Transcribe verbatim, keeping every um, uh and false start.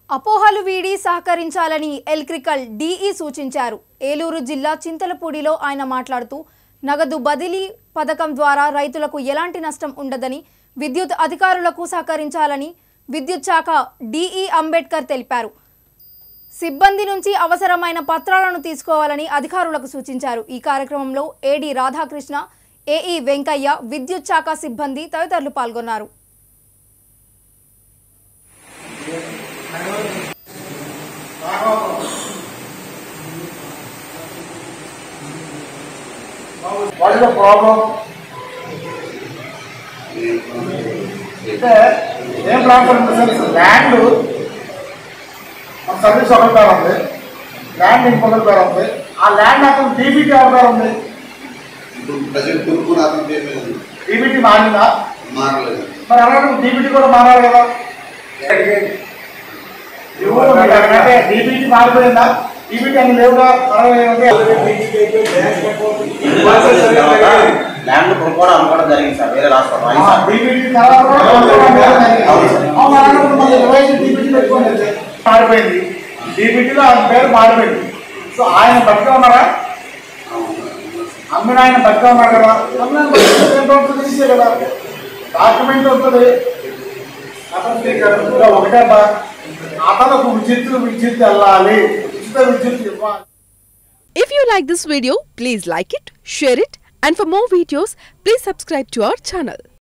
అపోహలు వీడి సహకరించాలని ఎలక్ట్రికల్ డిఈ సూచించారు. ఏలూరు జిల్లా చింతలపూడిలో ఆయన మాట్లాడుతూ నగదు బదిలీ పథకం ద్వారా రైతులకు ఎలాంటి నష్టం ఉండదని, విద్యుత్ అధికారులకు సహకరించాలని విద్యుత్ శాఖ డిఈ అంబేద్కర్ తెలిపారు. సిబ్బంది నుంచి అవసరమైన పత్రాలను తీసుకోవాలని అధికారులకు సూచించారు. ఈ కార్యక్రమంలో ఏడీ రాధాకృష్ణ, ఏఈ వెంకయ్య, విద్యుత్ శాఖ సిబ్బంది తదితరులు పాల్గొన్నారు. What is the problem? ఏం ప్రాబ్లం ల్యాండ్ మన సర్వీస్ ఒకరి పేరు ఉంది, ల్యాండ్ ఇంకొకరి పేరు ఉంది. ఆ ల్యాండ్ అతను డీబీటీ ఎవరి పేరు ఉంది? డీబీటీ మారిందా? మారలేదు. మరి అలాగే డీబీటీ కూడా మారాలి కదా. డీబీటీ మారిపోయిందా? డీబీటీ అని లేవుగా. ల్యాండ్ కూడా అమ్ముకోవడం జరిగింది సార్, వేరే రాష్ట్రం మారిపోయింది. డీబీటీలో ఆయన పేరు మారిపోయింది. సో ఆయన బతిగా ఉన్నారా? అమ్మిన ఆయన బతిగా ఉన్నారు కదా. అమ్మిన తీసే కదా, డాక్యుమెంట్ వస్తుంది. అతను ఒకటే అతను విద్యుత్ విద్యుత్ వెళ్ళాలి, ఉచిత విద్యుత్ ఇవ్వాలి. If you like this video, please like it, share it, and for more videos, please subscribe to our channel.